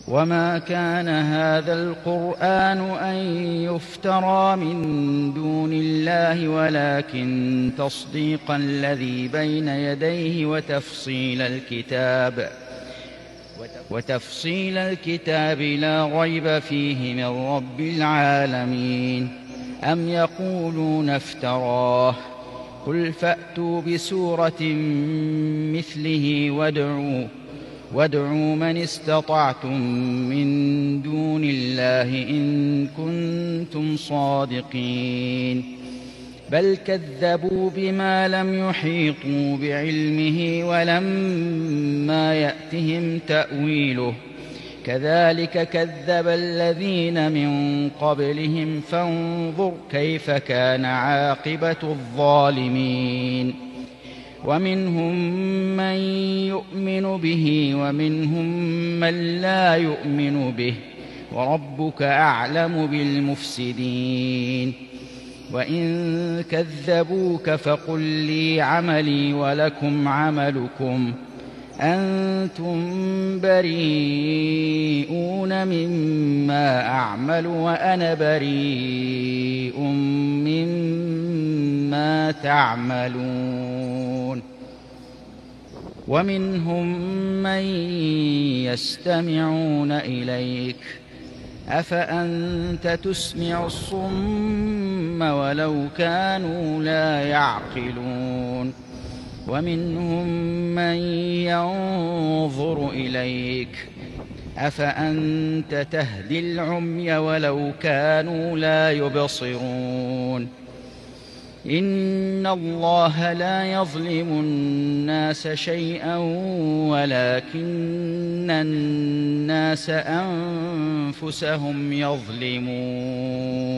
وما كان هذا القرآن أن يفترى من دون الله ولكن تصديق الذي بين يديه وتفصيل الكتاب لا ريب فيه من رب العالمين. أم يقولون افتراه قل فأتوا بسورة مثله وادعوا من استطعتم من دون الله إن كنتم صادقين. بل كذبوا بما لم يحيطوا بعلمه ولما يأتهم تأويله كذلك كذب الذين من قبلهم فانظر كيف كان عاقبة الظالمين. ومنهم من يؤمن به ومنهم من لا يؤمن به وربك أعلم بالمفسدين. وإن كذبوك فقل لي عملي ولكم عملكم أنتم بريئون مما أعمل وأنا بريء مما تعملون. ومنهم من يستمعون إليك أفأنت تسمع الصم ولو كانوا لا يعقلون. ومنهم من ينظر إليك أفأنت تهدي العمي ولو كانوا لا يبصرون. إن الله لا يظلم الناس شيئا ولكن الناس أنفسهم يظلمون.